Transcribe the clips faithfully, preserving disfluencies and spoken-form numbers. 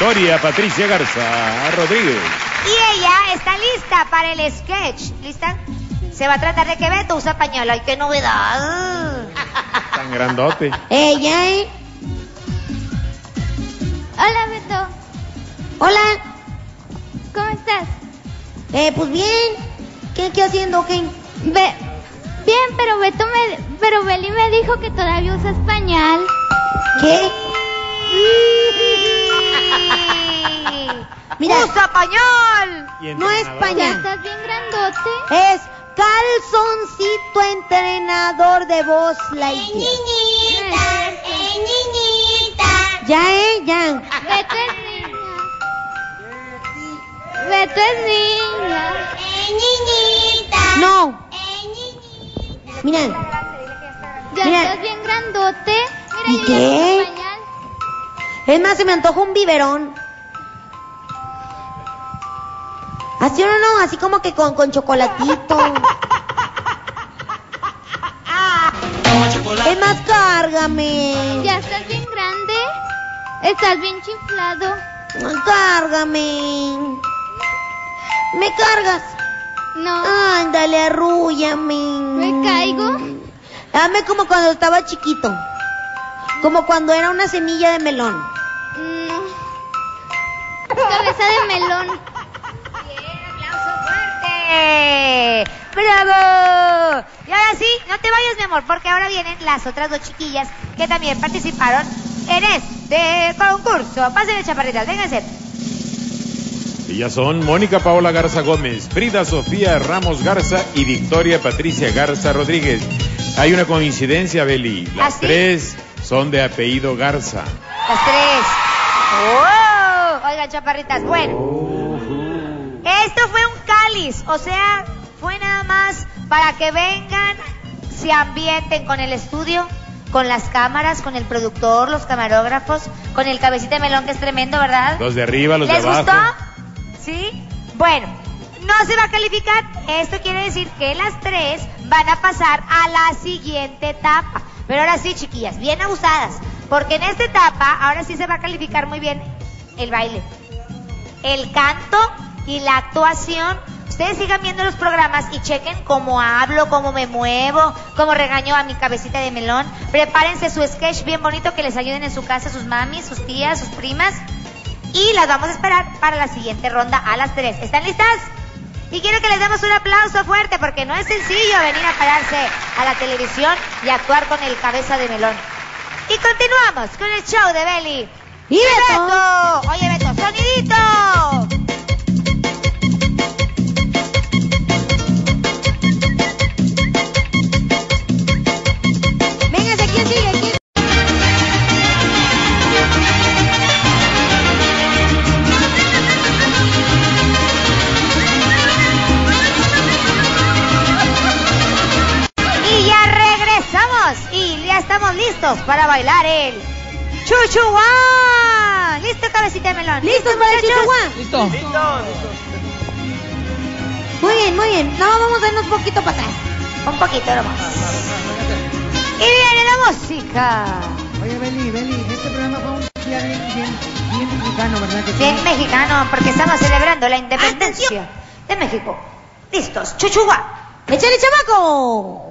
Victoria Patricia Garza Rodríguez. Y ella está lista para el sketch. ¿Lista? Se va a tratar de que Beto usa pañal. ¡Ay, qué novedad! Tan grandote. Ella, ¿eh? Hola, Beto. Hola. ¿Cómo estás? Eh, pues bien. ¿Qué, qué haciendo? ¿Qué? Be bien, pero Beto me... Pero Beli me dijo que todavía usas pañal. ¿Qué? Mira. ¡Usa pañal! No es pañal. Ya estás bien grandote. Es calzoncito entrenador de voz Lightyear. ¡Niñita! ¡Eh, niñita! Ya, eh, ya. Beto es niña. Beto es niña. ¡Eh, niñita! No. ¡Eh, niñita! Mira. Ya Mira. estás bien grandote. Mira, ¿Y yo qué? ya uso pañal. Es más, se me antoja un biberón. Así o no, así como que con, con chocolatito. Es más, cárgame. Ya estás bien grande. Estás bien chiflado. Cárgame. ¿Me cargas? No. Ándale, arrúllame. ¿Me caigo? Dame como cuando estaba chiquito. Como cuando era una semilla de melón. No. Cabeza de melón. ¡Bravo! Y ahora sí, no te vayas, mi amor, porque ahora vienen las otras dos chiquillas que también participaron en este concurso. Pásenle, chaparritas, vénganse. Ellas son Mónica Paola Garza Gómez, Frida Sofía Ramos Garza y Victoria Patricia Garza Rodríguez. Hay una coincidencia, Beli. Las ¿Ah, sí? tres son de apellido Garza. Las tres. ¡Oh! Oigan, chaparritas, bueno. Esto fue un cáliz, o sea, fue nada más para que vengan, se ambienten con el estudio, con las cámaras, con el productor, los camarógrafos, con el cabecita de melón que es tremendo, ¿verdad? Los de arriba, los de ¿Les abajo. gustó? ¿Sí? Bueno, no se va a calificar. Esto quiere decir que las tres van a pasar a la siguiente etapa. Pero ahora sí, chiquillas, bien abusadas, porque en esta etapa, ahora sí se va a calificar muy bien el baile, el canto y la actuación. Ustedes sigan viendo los programas y chequen cómo hablo, cómo me muevo, cómo regaño a mi cabecita de melón. Prepárense su sketch bien bonito que les ayuden en su casa sus mamis, sus tías, sus primas. Y las vamos a esperar para la siguiente ronda a las tres. ¿Están listas? Y quiero que les demos un aplauso fuerte porque no es sencillo venir a pararse a la televisión y actuar con el cabeza de melón. Y continuamos con el show de Beli y Beto. Beto. Oye, Beto, sonidito. Estamos listos para bailar el Chuchuá. ¿Listo, cabecita de melón? ¿Listos para el Chuchuá? Listo. Listo. Muy bien, muy bien. No, vamos a irnos un poquito para atrás. Un poquito nomás. Y viene la música. Oye, Beli, Beli, este programa fue un día bien, bien, bien mexicano, ¿verdad? Que bien sí? mexicano, porque estamos celebrando la independencia de México. Listos, Chuchuá. ¡Échale, chamaco!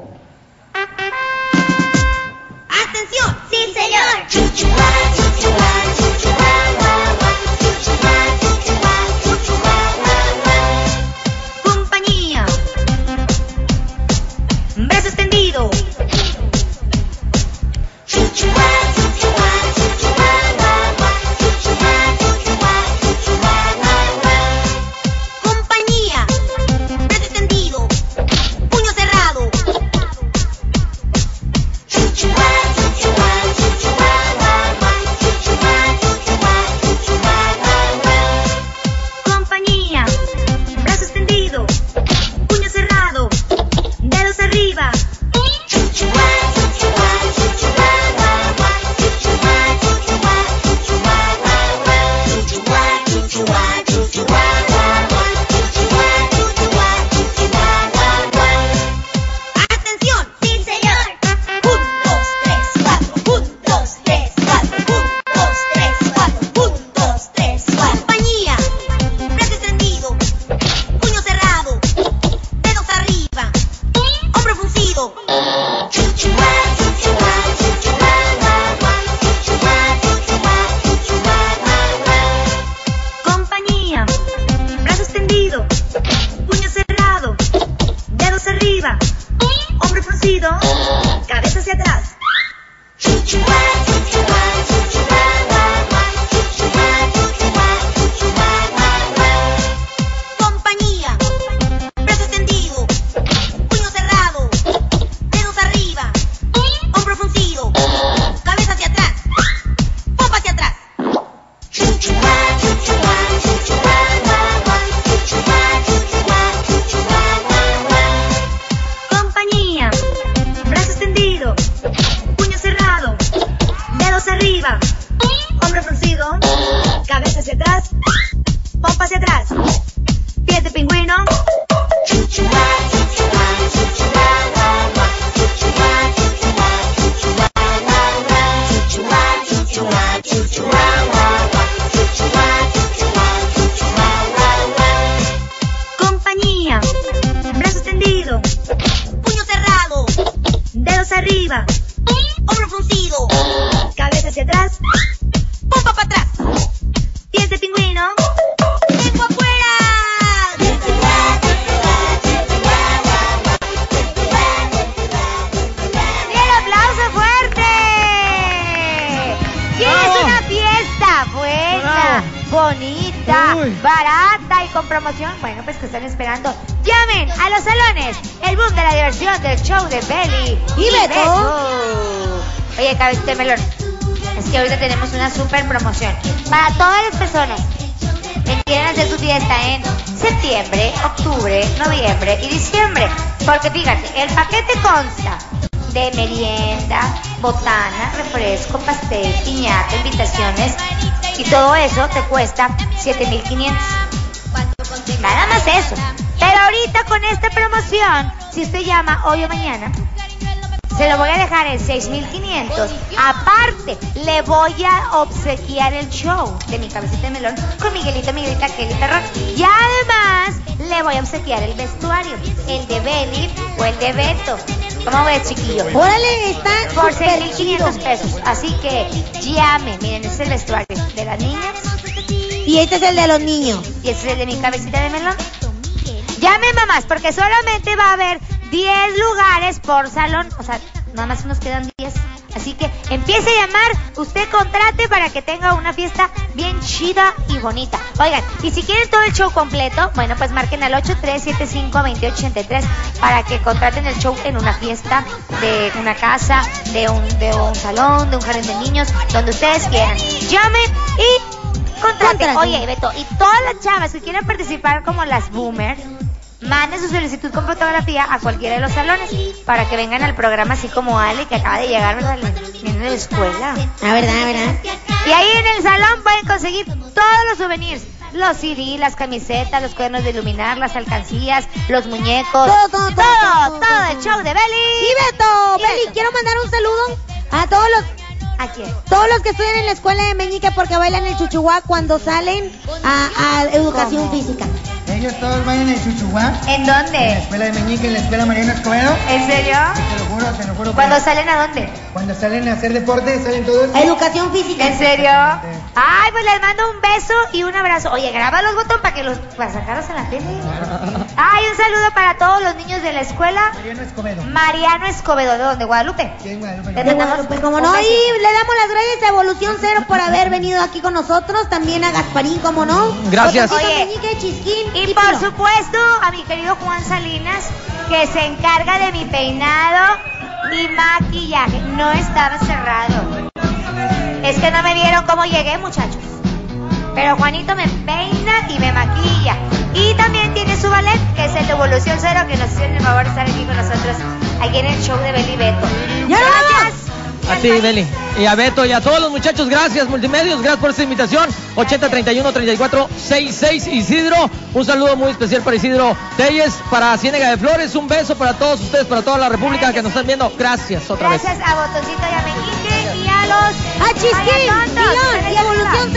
¡Atención! ¡Sí, señor! Chuchuá, chuchuá, chuchuá, guau, guau. Chuchuá, chuchuá, chuchuá, guau, guau. Compañía. Brazo extendido. Chuchuá, chuchuá, chuchuá, guau, guau. Chuchuá, chuchuá, chuchuá, guau, guau. Compañía. Brazo extendido. Puño cerrado. Chuchuá, chuchuá, chuchuá, guau, guau. Chuchuá, cabeza hacia atrás, pompa hacia atrás, pies de pingüino. Compañía, brazo extendido, puño cerrado, dedos arriba, hombro fruncido, cabeza hacia atrás, pompa para atrás, pies de pingüino, lengua afuera. ¡Bien, aplauso fuerte! ¿Quieres una fiesta buena, bonita, Uy. barata y con promoción? Bueno, pues que están esperando. Llamen a los salones. El boom de la diversión del show de Beli Y Beto. Oye, cabecita de melón, es que ahorita tenemos una super promoción para todas las personas que quieren hacer su fiesta en septiembre, octubre, noviembre y diciembre. Porque fíjate, el paquete consta de merienda, botana, refresco, pastel, piñata, invitaciones, y todo eso te cuesta siete mil quinientos. Nada más eso. Pero ahorita con esta promoción, si usted llama hoy o mañana, se lo voy a dejar en seis mil quinientos. Aparte, le voy a obsequiar el show de Mi Cabecita de Melón con Miguelito, Miguelita, Kelly Perrón. Y además, le voy a obsequiar el vestuario, el de Beli o el de Beto. ¿Cómo ves, chiquillo? Órale, está Por seis súper mil quinientos chido. pesos. Así que llame. Miren, este es el vestuario de las niñas Y este es el de los niños. y este es el de Mi Cabecita de Melón. Llamen, mamás, porque solamente va a haber diez lugares por salón. O sea, nada más nos quedan diez. Así que empiece a llamar, usted contrate para que tenga una fiesta bien chida y bonita. Oigan, y si quieren todo el show completo, bueno, pues marquen al ocho tres siete cinco, dos ocho ocho tres para que contraten el show en una fiesta, de una casa, de un, de un salón, de un jardín de niños, donde ustedes quieran. Llamen y contraten. Contraten. Oye, Beto, y todas las chavas que quieran participar como las boomers, manden su solicitud con fotografía a cualquiera de los salones para que vengan al programa, así como Ale, que acaba de llegar, ¿verdad? Viene de la escuela. La verdad, la verdad. Y ahí en el salón pueden conseguir todos los souvenirs. Los C D, las camisetas, los cuadernos de iluminar, las alcancías, los muñecos. Todo, todo, todo, todo, todo, todo todo. el show de Beli. Y Beto, Y Beli, Beto. quiero mandar un saludo a todos los ¿A quién? todos los que estudian en la escuela de Meñique porque bailan el chuchuá cuando salen a, a educación ¿Cómo? física. Ellos todos vayan en Chuchuá, ¿En en la dónde? escuela de Meñique, en la escuela Mariano Escobedo. ¿En serio? Te lo juro, te lo juro. ¿Cuándo que- salen a dónde? Cuando salen a hacer deporte, salen todos. A educación física. ¿En serio? Ay, pues les mando un beso y un abrazo. Oye, graba los botones para que los para sacarlos en la tele. Ay, un saludo para todos los niños de la escuela Mariano Escobedo. Mariano Escobedo, ¿de dónde? Guadalupe. Sí, en Guadalupe. Te De mandamos Guadalupe, como un no, y besito. le damos las gracias a Evolución Cero por haber venido aquí con nosotros, también a Gasparín, como no. Gracias. Botoncito Oye, Meñique, Chisquín Y por Pilo. supuesto a mi querido Juan Salinas, que se encarga de mi peinado, mi maquillaje. No estaba cerrado. Es que no me vieron cómo llegué, muchachos. Pero Juanito me peina y me maquilla. Y también tiene su ballet, que es el de Evolución Cero, que nos hicieron el favor de estar aquí con nosotros, aquí en el show de Beli Beto. ¡Ya nos Gracias. A ti, Beli. Y a Beto y a todos los muchachos, gracias, Multimedios, gracias por esta invitación. ochenta treinta y uno treinta y cuatro sesenta y seis, Isidro. Un saludo muy especial para Isidro Telles, para Ciénega de Flores. Un beso para todos ustedes, para toda la República que nos están viendo. Gracias otra vez. Gracias a Botoncito y a Meñique y a los... A Chisquín, Vaya tontos, Pilón y ustedes Evolución